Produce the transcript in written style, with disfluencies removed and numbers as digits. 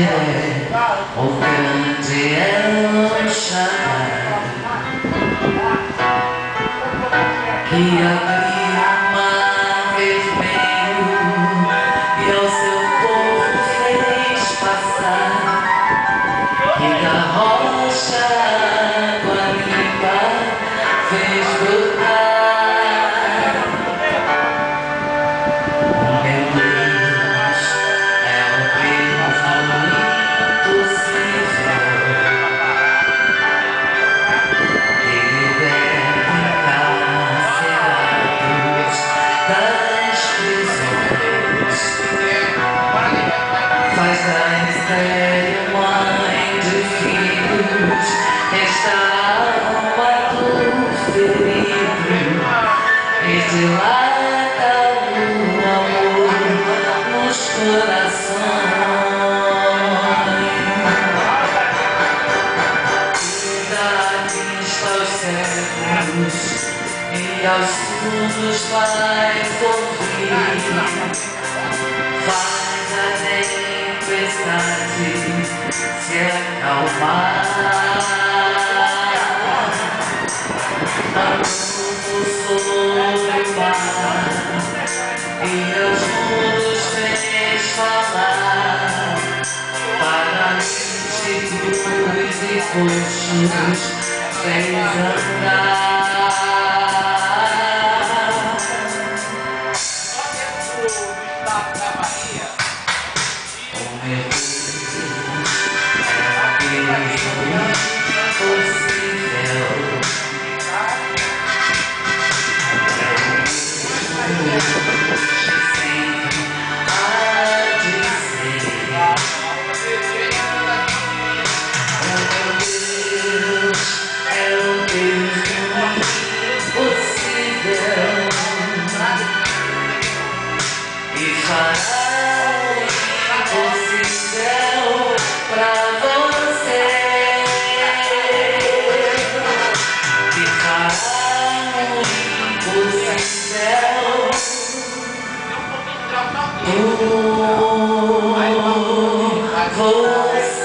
direi o grande El Shaddai, que abriu o mar vermelho e ao seu povo fez passar, que da rocha água limpa fez brotar. O meu Deus é o Deus do impossível, que liberta encarcerados das prisões, faz da estéril mãe de filhos restaurar a alma do ferido e dilata o amor nos corações. E dá vista aos cegos e aos surdos faz ouvir, faz a tempestade se acalmar. Sobre o mar e aos mundos fez falar, paralíticos e coxos fez andar. O meu Deus é o Deus impossível, e fará o impossível pra você, e fará o impossível por você.